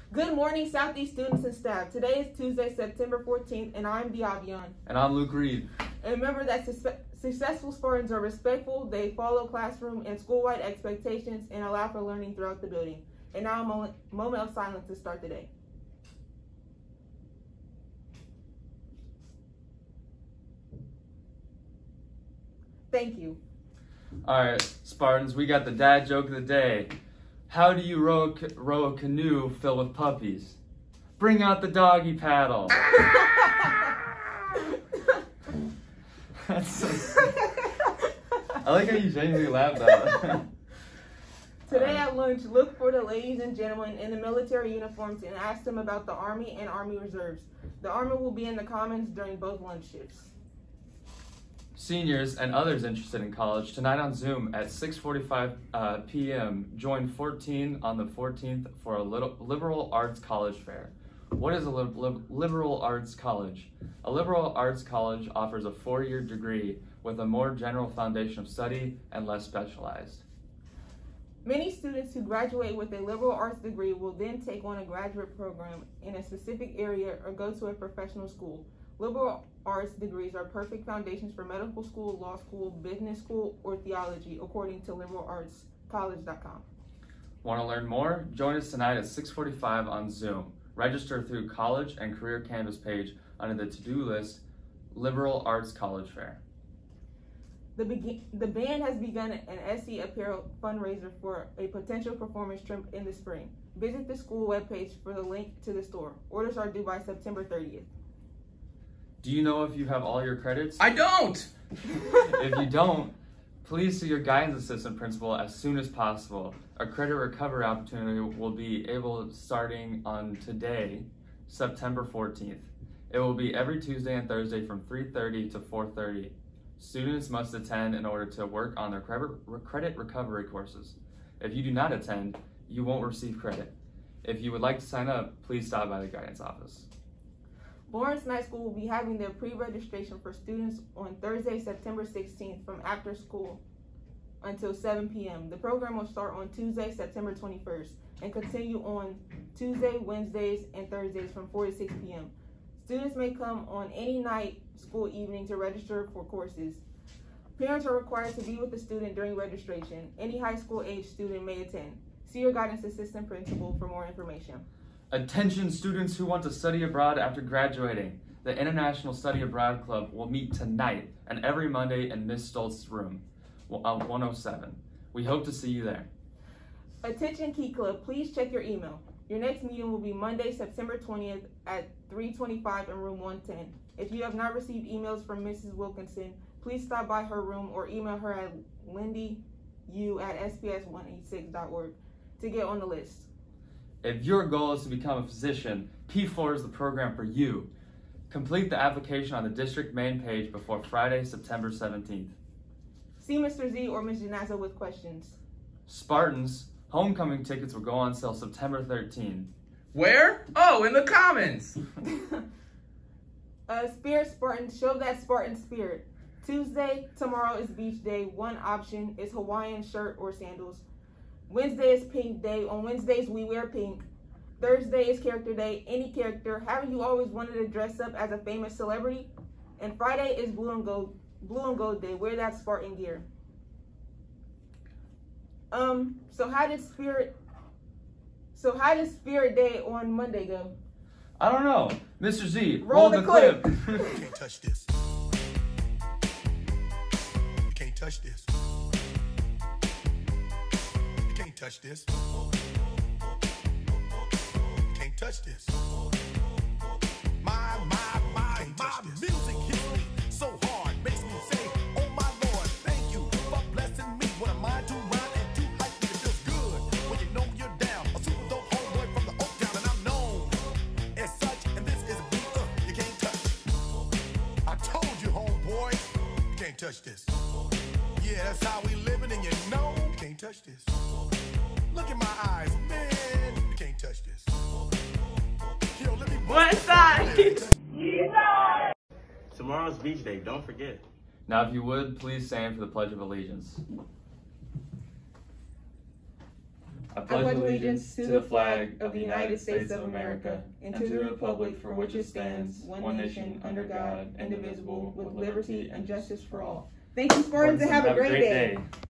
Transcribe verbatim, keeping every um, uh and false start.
Good morning, Southeast students and staff. Today is Tuesday, September fourteenth, and I'm Diavion. And I'm Luke Reed. And remember that su successful Spartans are respectful, they follow classroom and school-wide expectations, and allow for learning throughout the building. And now a moment, moment of silence to start the day. Thank you. All right, Spartans, we got the dad joke of the day. How do you row a, row a canoe filled with puppies? Bring out the doggy paddle. That's so sick. I like how you genuinely laughed at that. Today at lunch, look for the ladies and gentlemen in the military uniforms and ask them about the Army and Army Reserves. The Army will be in the Commons during both lunch shifts. Seniors and others interested in college, tonight on Zoom at six forty-five uh, p m Join fourteen on the fourteenth for a little liberal arts college fair. What is a li li liberal arts college? A liberal arts college offers a four-year degree with a more general foundation of study and less specialized. Many students who graduate with a liberal arts degree will then take on a graduate program in a specific area or go to a professional school. Liberal arts degrees are perfect foundations for medical school, law school, business school, or theology, according to liberal arts college dot com. Want to learn more? Join us tonight at six forty-five on Zoom. Register through College and Career Canvas page under the to-do list, Liberal Arts College Fair. The, begin the band has begun an S C Apparel fundraiser for a potential performance trip in the spring. Visit the school webpage for the link to the store. Orders are due by September thirtieth. Do you know if you have all your credits? I don't! If you don't, please see your guidance assistant principal as soon as possible. A credit recovery opportunity will be able starting on today, September fourteenth. It will be every Tuesday and Thursday from three thirty to four thirty. Students must attend in order to work on their credit recovery courses. If you do not attend, you won't receive credit. If you would like to sign up, please stop by the guidance office. Lawrence Night School will be having their pre-registration for students on Thursday, September sixteenth from after school until seven p m The program will start on Tuesday, September twenty-first and continue on Tuesday, Wednesdays, and Thursdays from four to six p m Students may come on any night, school evening to register for courses. Parents are required to be with the student during registration. Any high school age student may attend. See your guidance assistant principal for more information. Attention students who want to study abroad after graduating. The International Study Abroad Club will meet tonight and every Monday in Miz Stoltz's room, one oh seven. We hope to see you there. Attention Key Club, please check your email. Your next meeting will be Monday, September twentieth at three twenty-five in room one ten. If you have not received emails from Missus Wilkinson, please stop by her room or email her at lindy u at s p s one eighty-six dot org to get on the list. If your goal is to become a physician, P four is the program for you. Complete the application on the district main page before Friday, September seventeenth. See Mister Z or Miz Janaza with questions. Spartans, homecoming tickets will go on sale September thirteenth. Where? Oh, in the Commons! uh, Spirit Spartans, show that Spartan spirit. Tuesday, tomorrow is beach day. One option is Hawaiian shirt or sandals. Wednesday is pink day. On Wednesdays, we wear pink. Thursday is character day. Any character. Haven't you always wanted to dress up as a famous celebrity? And Friday is blue and gold, blue and gold day. Wear that Spartan gear. Um, so how did Spirit, so how did Spirit Day on Monday go? I don't know. Mister Z, roll, roll the, the clip. clip. You can't touch this. You can't touch this. Touch this. Can't touch this. My, my, my, my music hits me so hard, makes me say, oh my Lord, thank you for blessing me. What am I to rhyme and to hype? It feels good when you know you're down. A super dope homeboy from the Oak Town, and I'm known as such. And this is a beat uh, you can't touch. I told you, homeboy, you can't touch this. Yeah, that's how we living, and you know you can't touch this. Look in my eyes, man. You can't touch this. Yo, let me West Side. Tomorrow's beach day, don't forget. Now, if you would, please stand for the Pledge of Allegiance. I pledge allegiance to the flag of the United States of America and to the republic for which it stands, one nation, under God, indivisible, with liberty and justice for all. Thank you, Spartans, and have a great day.